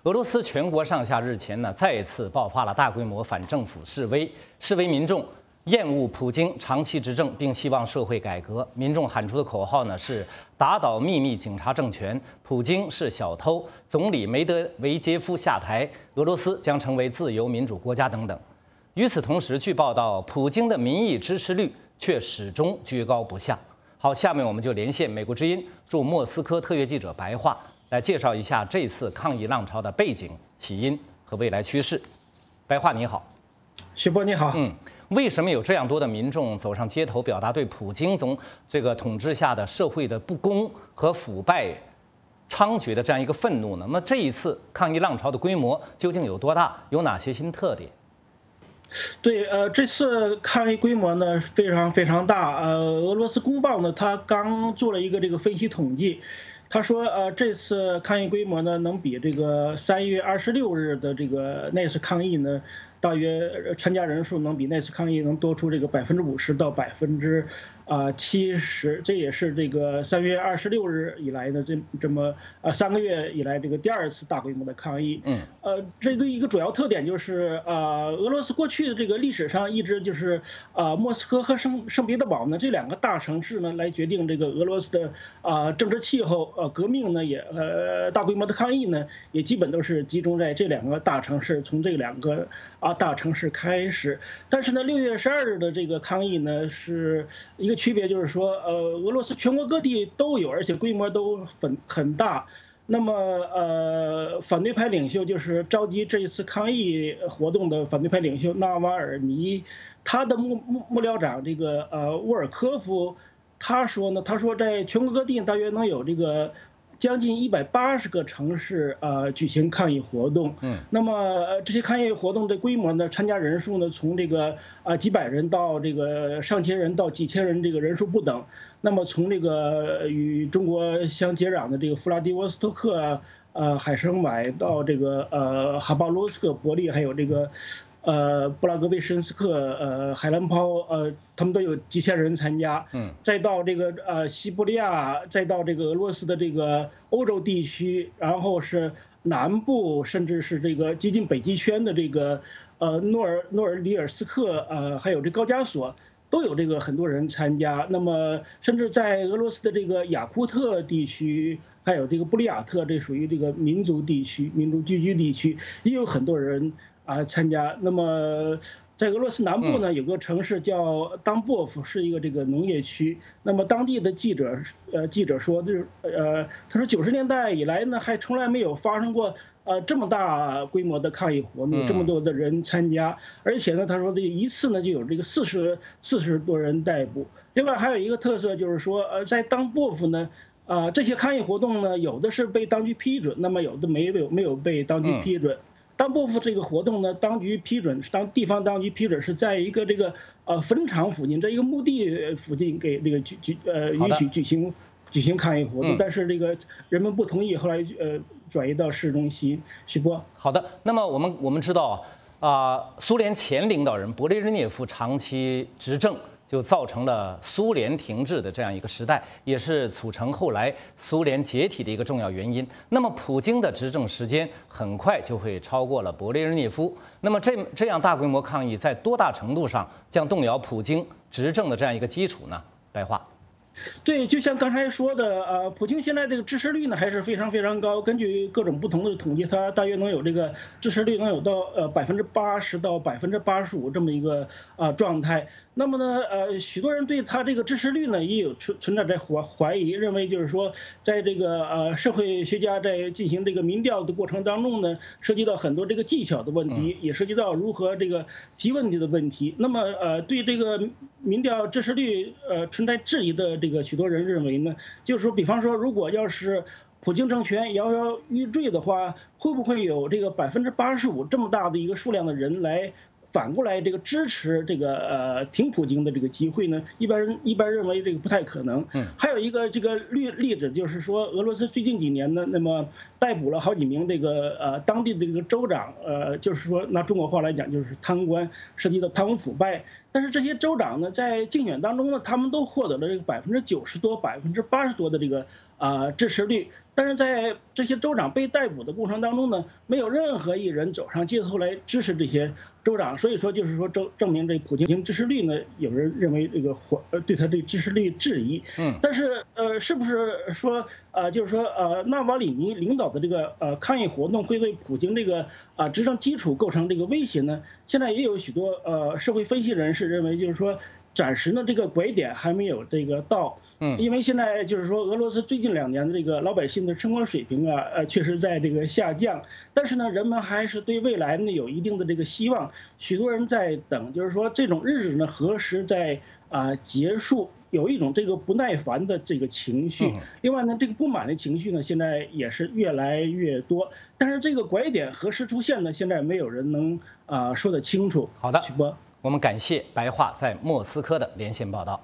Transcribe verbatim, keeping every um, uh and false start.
俄罗斯全国上下日前呢，再次爆发了大规模反政府示威，示威民众厌恶普京长期执政，并希望社会改革。民众喊出的口号呢是“打倒秘密警察政权”，普京是小偷，总理梅德韦杰夫下台，俄罗斯将成为自由民主国家等等。与此同时，据报道，普京的民意支持率却始终居高不下。好，下面我们就连线美国之音驻莫斯科特约记者白桦，来介绍一下这次抗议浪潮的背景、起因和未来趋势。白桦你好。 徐波你好。 嗯，为什么有这样多的民众走上街头，表达对普京总这个统治下的社会的不公和腐败猖獗的这样一个愤怒呢？那么这一次抗议浪潮的规模究竟有多大？有哪些新特点？ 对，呃，这次抗议规模呢非常非常大。呃，俄罗斯公报呢，它刚做了一个这个分析统计，他说，呃，这次抗议规模呢能比这个三月二十六日的这个那次抗议呢，大约参加人数能比那次抗议能多出这个百分之五十到百分之啊七十，这也是这个三月二十六日以来的这这么呃三个月以来这个第二次大规模的抗议。 嗯， 呃，这个一个主要特点就是呃，俄罗斯过去的这个历史上一直就是呃莫斯科和圣圣彼得堡呢这两个大城市呢来决定这个俄罗斯的啊政治气候，呃革命呢也呃大规模的抗议呢也基本都是集中在这两个大城市，从这两个啊大城市开始。但是呢，六月十二日的这个抗议呢是一个区别，就是说，呃，俄罗斯全国各地都有，而且规模都很很大。那么，呃，反对派领袖就是召集这一次抗议活动的反对派领袖纳瓦尔尼，他的幕幕幕僚长这个呃沃尔科夫，他说呢，他说在全国各地大约能有这个将近一百八十个城市呃举行抗议活动。嗯，那么、呃、这些抗议活动的规模呢，参加人数呢，从这个啊、呃、几百人到这个上千人到几千人，这个人数不等。那么从这个与中国相接壤的这个弗拉迪沃斯托克、呃海参崴到这个呃哈巴罗斯克、伯利，还有这个呃布拉格维申斯克、呃海兰抛，呃他们都有几千人参加。嗯，再到这个呃西伯利亚，再到这个俄罗斯的这个欧洲地区，然后是南部，甚至是这个接近北极圈的这个呃诺尔诺尔里尔斯克，呃还有这高加索，都有这个很多人参加。那么甚至在俄罗斯的这个雅库特地区，还有这个布里亚特，这属于这个民族地区、民族聚居地区，也有很多人啊参加。那么在俄罗斯南部呢，有个城市叫当波夫，是一个这个农业区。那么当地的记者，呃，记者说，就是呃，他说九十年代以来呢，还从来没有发生过呃这么大规模的抗议活动，这么多的人参加，而且呢，他说这一次呢就有这个四十四十多人逮捕。另外还有一个特色就是说，呃，在当波夫呢。啊、呃，这些抗议活动呢，有的是被当局批准，那么有的没有没有被当局批准。当波夫这个活动呢，当局批准，当地方当局批准是在一个这个呃坟场附近，在一个墓地附近给这个举举呃允许举行举行抗议活动，但是这个人们不同意，后来呃转移到市中心。徐波， 好的，那么我们我们知道啊、呃，苏联前领导人勃列日涅夫长期执政，就造成了苏联停滞的这样一个时代，也是促成后来苏联解体的一个重要原因。那么，普京的执政时间很快就会超过了勃列日涅夫。那么这，这这样大规模抗议，在多大程度上将动摇普京执政的这样一个基础呢？白桦。 对，就像刚才说的，呃，普京现在这个支持率呢还是非常非常高。根据各种不同的统计，它大约能有这个支持率能有到呃百分之八十到百分之八十五这么一个啊、呃、状态。那么呢，呃，许多人对他这个支持率呢也有存存在着怀怀疑，认为就是说，在这个呃社会学家在进行这个民调的过程当中呢，涉及到很多这个技巧的问题，也涉及到如何这个提问题的问题。那么呃，对这个民调支持率呃存在质疑的这个许多人认为呢，就是说，比方说，如果要是普京政权摇摇欲坠的话，会不会有这个百分之八十五这么大的一个数量的人来反过来这个支持这个呃挺普京的这个机会呢？一般人一般认为这个不太可能。嗯，还有一个这个例例子就是说，俄罗斯最近几年呢，那么逮捕了好几名这个呃当地的这个州长，呃，就是说拿中国话来讲就是贪官，涉及到贪污腐败。但是这些州长呢，在竞选当中呢，他们都获得了这个百分之九十多、百分之八十多的这个啊支持率。但是在这些州长被逮捕的过程当中呢，没有任何一人走上街头来支持这些州长，所以说就是说证证明这普京支持率呢，有人认为这个呃对他这支持率质疑。嗯，但是呃是不是说呃就是说呃纳瓦里尼领导的这个呃抗议活动会对普京这个啊执政基础构成这个威胁呢？现在也有许多呃社会分析人士认为，就是说暂时呢这个拐点还没有这个到。嗯，因为现在就是说，俄罗斯最近两年的这个老百姓的生活水平啊，呃，确实在这个下降。但是呢，人们还是对未来呢有一定的这个希望。许多人在等，就是说这种日子呢何时在啊结束？有一种这个不耐烦的这个情绪。另外呢，这个不满的情绪呢，现在也是越来越多。但是这个拐点何时出现呢？现在没有人能啊说得清楚。 好的， 曲波， 我们感谢白桦在莫斯科的连线报道。